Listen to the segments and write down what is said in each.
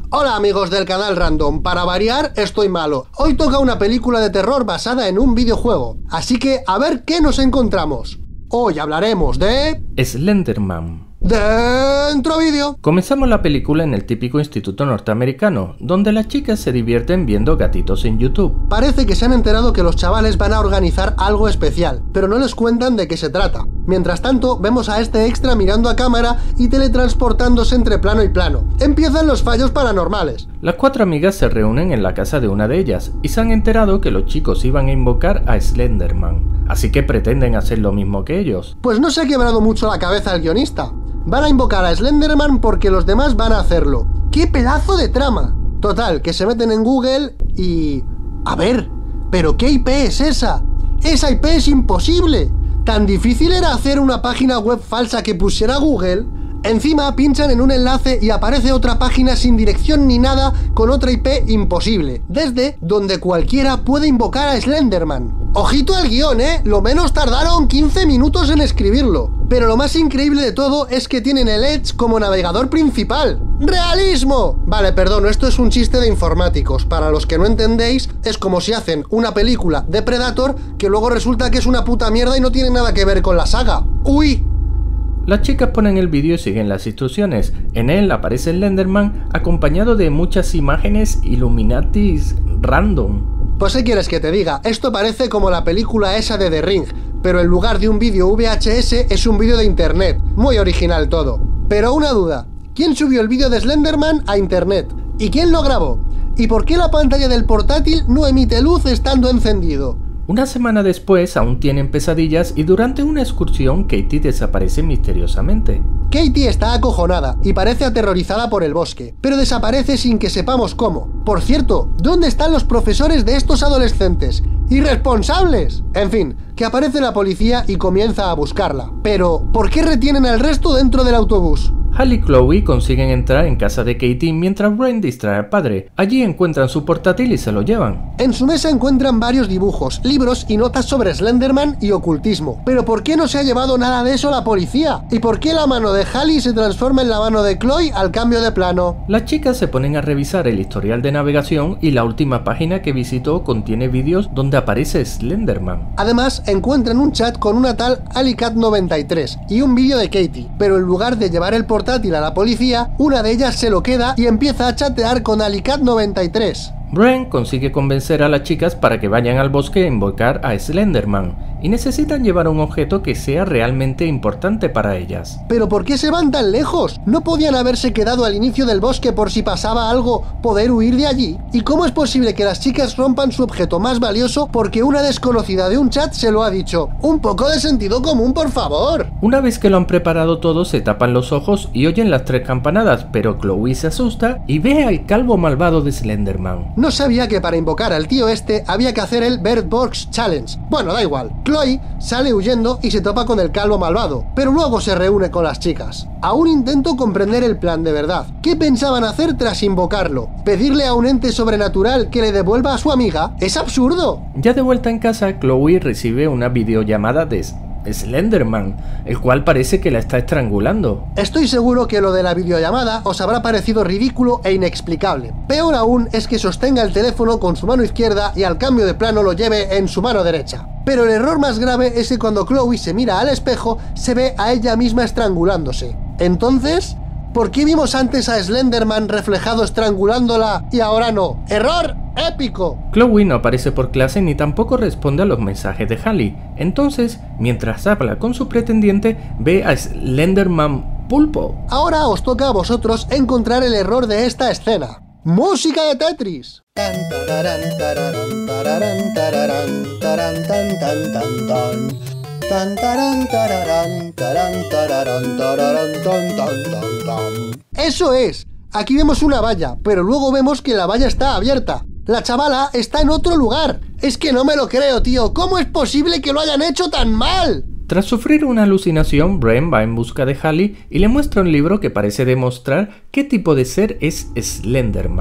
Hola amigos del canal Random, para variar estoy malo. Hoy toca una película de terror basada en un videojuego, así que a ver qué nos encontramos. Hoy hablaremos de... Slenderman. ¡Dentro vídeo! Comenzamos la película en el típico instituto norteamericano, donde las chicas se divierten viendo gatitos en YouTube. Parece que se han enterado que los chavales van a organizar algo especial, pero no les cuentan de qué se trata. Mientras tanto, vemos a este extra mirando a cámara y teletransportándose entre plano y plano. Empiezan los fallos paranormales. Las cuatro amigas se reúnen en la casa de una de ellas y se han enterado que los chicos iban a invocar a Slenderman, así que pretenden hacer lo mismo que ellos. Pues no se ha quebrado mucho la cabeza el guionista. Van a invocar a Slenderman porque los demás van a hacerlo. ¡Qué pedazo de trama! Total, que se meten en Google y... A ver, ¿pero qué IP es esa? ¡Esa IP es imposible! ¿Tan difícil era hacer una página web falsa que pusiera Google? Encima pinchan en un enlace y aparece otra página sin dirección ni nada con otra IP imposible, desde donde cualquiera puede invocar a Slenderman. Ojito al guión, lo menos tardaron 15 minutos en escribirlo. Pero lo más increíble de todo es que tienen el Edge como navegador principal. ¡Realismo! Vale, perdón, esto es un chiste de informáticos. Para los que no entendéis, es como si hacen una película de Predator que luego resulta que es una puta mierda y no tiene nada que ver con la saga. ¡Uy! Las chicas ponen el vídeo y siguen las instrucciones. En él aparece Slenderman acompañado de muchas imágenes Illuminatis random. Pues ¿qué quieres que te diga? Esto parece como la película esa de The Ring, pero en lugar de un vídeo VHS es un vídeo de internet. Muy original todo. Pero una duda, ¿quién subió el vídeo de Slenderman a internet? ¿Y quién lo grabó? ¿Y por qué la pantalla del portátil no emite luz estando encendido? Una semana después aún tienen pesadillas y durante una excursión Katie desaparece misteriosamente. Katie está acojonada y parece aterrorizada por el bosque, pero desaparece sin que sepamos cómo. Por cierto, ¿dónde están los profesores de estos adolescentes? ¡Irresponsables! En fin, que aparece la policía y comienza a buscarla. Pero, ¿por qué retienen al resto dentro del autobús? Hal y Chloe consiguen entrar en casa de Katie mientras Brian distrae al padre. Allí encuentran su portátil y se lo llevan. En su mesa encuentran varios dibujos, libros y notas sobre Slenderman y ocultismo. ¿Pero por qué no se ha llevado nada de eso la policía? ¿Y por qué la mano de Hallie se transforma en la mano de Chloe al cambio de plano? Las chicas se ponen a revisar el historial de navegación y la última página que visitó contiene vídeos donde aparece Slenderman. Además, encuentran un chat con una tal Alicat93 y un vídeo de Katie, pero en lugar de llevar el portátil a la policía, una de ellas se lo queda y empieza a chatear con Alicat93. Brian consigue convencer a las chicas para que vayan al bosque a invocar a Slenderman, y necesitan llevar un objeto que sea realmente importante para ellas. ¿Pero por qué se van tan lejos? ¿No podían haberse quedado al inicio del bosque por si pasaba algo, poder huir de allí? ¿Y cómo es posible que las chicas rompan su objeto más valioso porque una desconocida de un chat se lo ha dicho? ¡Un poco de sentido común, por favor! Una vez que lo han preparado todo, se tapan los ojos y oyen las 3 campanadas, pero Chloe se asusta y ve al calvo malvado de Slenderman. No sabía que para invocar al tío este había que hacer el Bird Box Challenge. Bueno, da igual. Chloe sale huyendo y se topa con el calvo malvado, pero luego se reúne con las chicas. Aún intento comprender el plan de verdad. ¿Qué pensaban hacer tras invocarlo? ¿Pedirle a un ente sobrenatural que le devuelva a su amiga? ¡Es absurdo! Ya de vuelta en casa, Chloe recibe una videollamada de Slenderman, el cual parece que la está estrangulando. Estoy seguro que lo de la videollamada os habrá parecido ridículo e inexplicable. Peor aún es que sostenga el teléfono con su mano izquierda y al cambio de plano lo lleve en su mano derecha. Pero el error más grave es que cuando Chloe se mira al espejo, se ve a ella misma estrangulándose. Entonces, ¿por qué vimos antes a Slenderman reflejado estrangulándola y ahora no? ¡Error épico! Chloe no aparece por clase ni tampoco responde a los mensajes de Hallie. Entonces, mientras habla con su pretendiente, ve a Slenderman pulpo. Ahora os toca a vosotros encontrar el error de esta escena. ¡Música de Tetris! ¡Eso es! Aquí vemos una valla, pero luego vemos que la valla está abierta. La chavala está en otro lugar. Es que no me lo creo, tío. ¿Cómo es posible que lo hayan hecho tan mal? Tras sufrir una alucinación, Brian va en busca de Hallie y le muestra un libro que parece demostrar qué tipo de ser es Slenderman.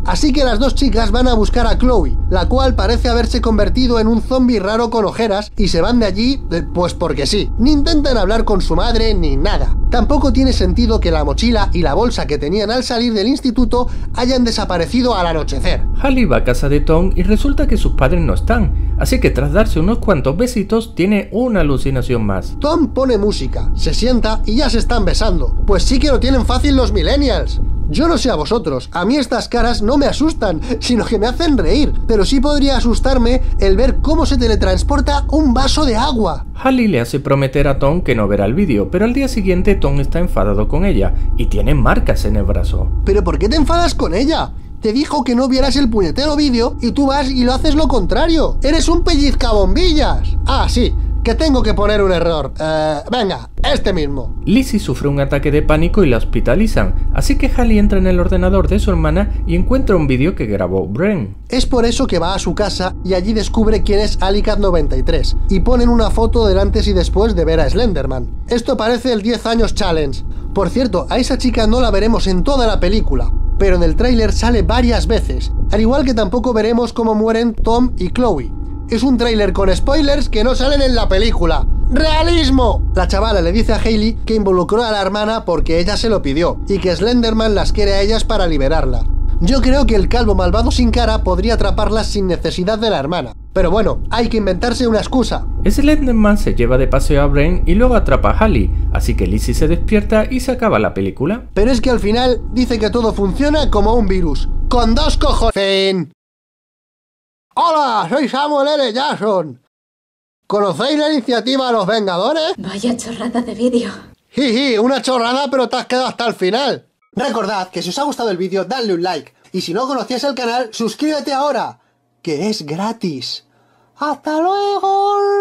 Así que las dos chicas van a buscar a Chloe, la cual parece haberse convertido en un zombie raro con ojeras, y se van de allí, pues porque sí. Ni intentan hablar con su madre ni nada. Tampoco tiene sentido que la mochila y la bolsa que tenían al salir del instituto hayan desaparecido al anochecer. Hallie va a casa de Tom y resulta que sus padres no están, así que tras darse unos cuantos besitos tiene una alucinación más. Tom pone música, se sienta y ya se están besando. Pues sí que lo tienen fácil los millennials. Yo no sé a vosotros, a mí estas caras no me asustan, sino que me hacen reír, pero sí podría asustarme el ver cómo se teletransporta un vaso de agua. Hallie le hace prometer a Tom que no verá el vídeo, pero al día siguiente Tom está enfadado con ella y tiene marcas en el brazo. ¿Pero por qué te enfadas con ella? Te dijo que no vieras el puñetero vídeo y tú vas y lo haces lo contrario. ¡Eres un pellizcabombillas! Ah, sí, que tengo que poner un error. Venga, este mismo. Lizzie sufre un ataque de pánico y la hospitalizan, así que Hallie entra en el ordenador de su hermana y encuentra un vídeo que grabó Bren. Es por eso que va a su casa y allí descubre quién es Alicat93 y ponen una foto del antes y después de ver a Slenderman. Esto parece el 10 años challenge. Por cierto, a esa chica no la veremos en toda la película, pero en el tráiler sale varias veces, al igual que tampoco veremos cómo mueren Tom y Chloe. Es un tráiler con spoilers que no salen en la película. ¡Realismo! La chavala le dice a Hailey que involucró a la hermana porque ella se lo pidió y que Slenderman las quiere a ellas para liberarla. Yo creo que el calvo malvado sin cara podría atraparlas sin necesidad de la hermana. Pero bueno, hay que inventarse una excusa. Slenderman se lleva de paseo a Bren y luego atrapa a Hallie, así que Lizzie se despierta y se acaba la película. Pero es que al final dice que todo funciona como un virus. ¡Con dos cojones! Fin. ¡Hola! Soy Samuel L. Jackson. ¿Conocéis la iniciativa Los Vengadores? Vaya chorrada de vídeo. Jiji, una chorrada, pero te has quedado hasta el final. Recordad que si os ha gustado el vídeo, dadle un like. Y si no conocías el canal, suscríbete ahora, que es gratis. ¡Hasta luego!